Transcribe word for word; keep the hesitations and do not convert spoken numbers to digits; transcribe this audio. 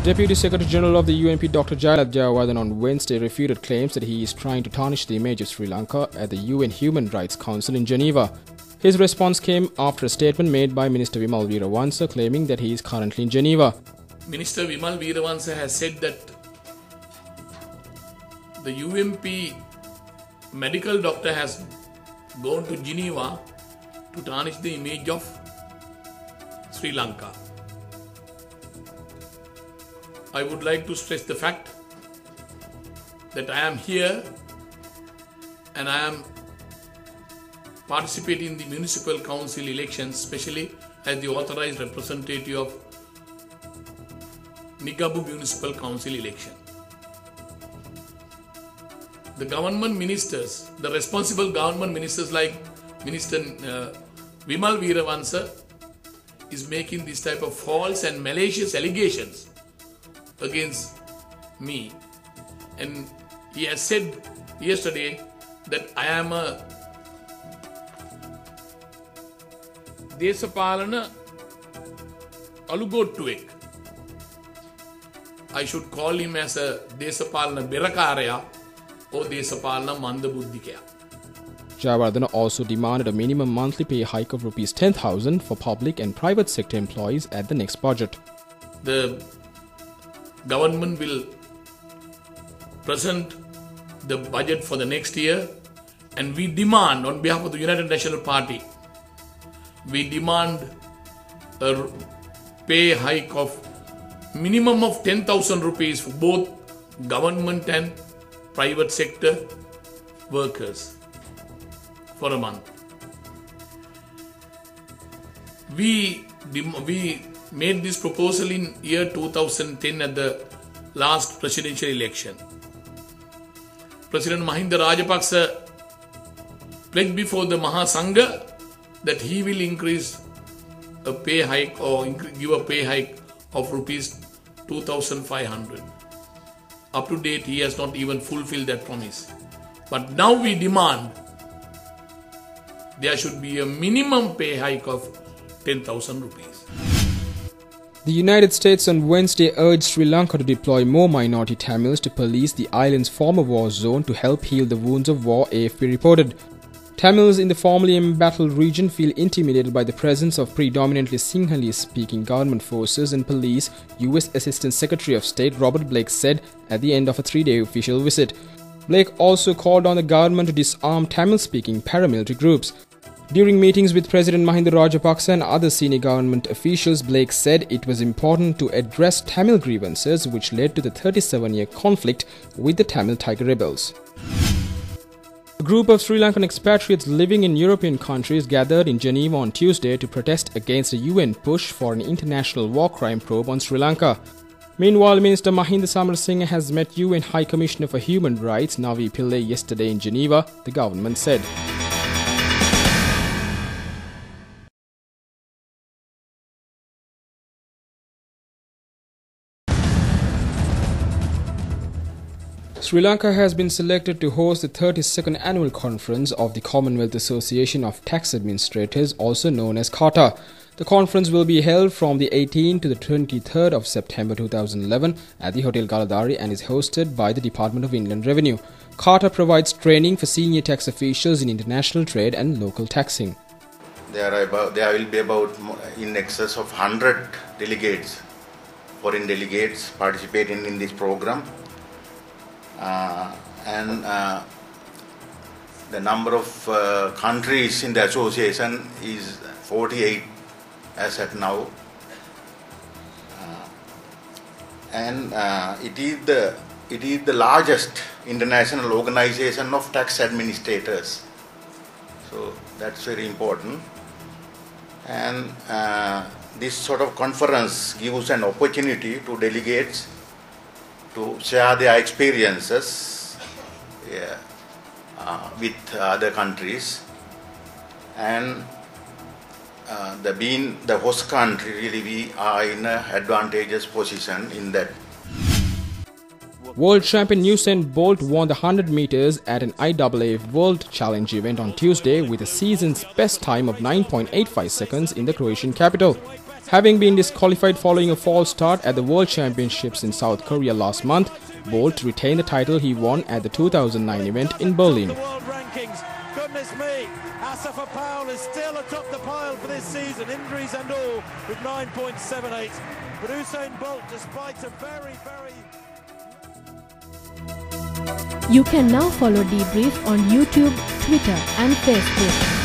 Deputy Secretary General of the U N P Doctor Jayalalitha Jayawardena on Wednesday refuted claims that he is trying to tarnish the image of Sri Lanka at the U N Human Rights Council in Geneva. His response came after a statement made by Minister Wimal Weerawansa claiming that he is currently in Geneva. Minister Wimal Weerawansa has said that the U N P medical doctor has gone to Geneva to tarnish the image of Sri Lanka. I would like to stress the fact that I am here and I am participating in the municipal council elections, especially as the authorized representative of Nigabu Municipal Council election. The government ministers, the responsible government ministers like Minister uh, Wimal Weerawansa is making this type of false and malicious allegations against me, and he has said yesterday that I am a Desapalana Alugottuek. I should call him as a Desapalana Berakarya or Desapalana Mandabuddhikaya. Jayawardena also demanded a minimum monthly pay hike of rupees ten thousand for public and private sector employees at the next budget. The government will present the budget for the next year, and we demand on behalf of the United National Party, we demand a pay hike of minimum of ten thousand rupees for both government and private sector workers for a month. We, we made this proposal in year two thousand ten at the last presidential election. President Mahinda Rajapaksa pledged before the Mahasangha that he will increase a pay hike or give a pay hike of rupees two thousand five hundred. Up to date, he has not even fulfilled that promise. But now we demand there should be a minimum pay hike of ten thousand rupees. The United States on Wednesday urged Sri Lanka to deploy more minority Tamils to police the island's former war zone to help heal the wounds of war, A F P reported. Tamils in the formerly embattled region feel intimidated by the presence of predominantly Sinhalese-speaking government forces and police, U S Assistant Secretary of State Robert Blake said at the end of a three-day official visit. Blake also called on the government to disarm Tamil-speaking paramilitary groups. During meetings with President Mahinda Rajapaksa and other senior government officials, Blake said it was important to address Tamil grievances which led to the thirty-seven year conflict with the Tamil Tiger rebels. A group of Sri Lankan expatriates living in European countries gathered in Geneva on Tuesday to protest against a U N push for an international war crime probe on Sri Lanka. Meanwhile, Minister Mahinda Samarasinghe has met U N High Commissioner for Human Rights Navi Pillay yesterday in Geneva, the government said. Sri Lanka has been selected to host the thirty-second annual conference of the Commonwealth Association of Tax Administrators, also known as CATA. The conference will be held from the eighteenth to the twenty-third of September two thousand eleven at the Hotel Galadari and is hosted by the Department of Inland Revenue. CATA provides training for senior tax officials in international trade and local taxing. There are about, there will be about in excess of one hundred delegates, foreign delegates participating in this program. Uh, and uh, the number of uh, countries in the association is forty-eight as at now, uh, and uh, it is the it is the largest international organization of tax administrators. So that's very important, and uh, this sort of conference gives an opportunity to delegates to share their experiences yeah, uh, with other countries, and uh, the being the host country, really we are in an advantageous position in that. World champion Usain Bolt won the one hundred meters at an I A A F World Challenge event on Tuesday with a season's best time of nine point eight five seconds in the Croatian capital. Having been disqualified following a false start at the World Championships in South Korea last month, Bolt retained the title he won at the two thousand nine event in Berlin. The world rankings, goodness me, Asafa Powell is still atop the pile for this season, injuries and all, with nine point seven eight. But Usain Bolt, despite a very, very... You can now follow Debrief on YouTube, Twitter and Facebook.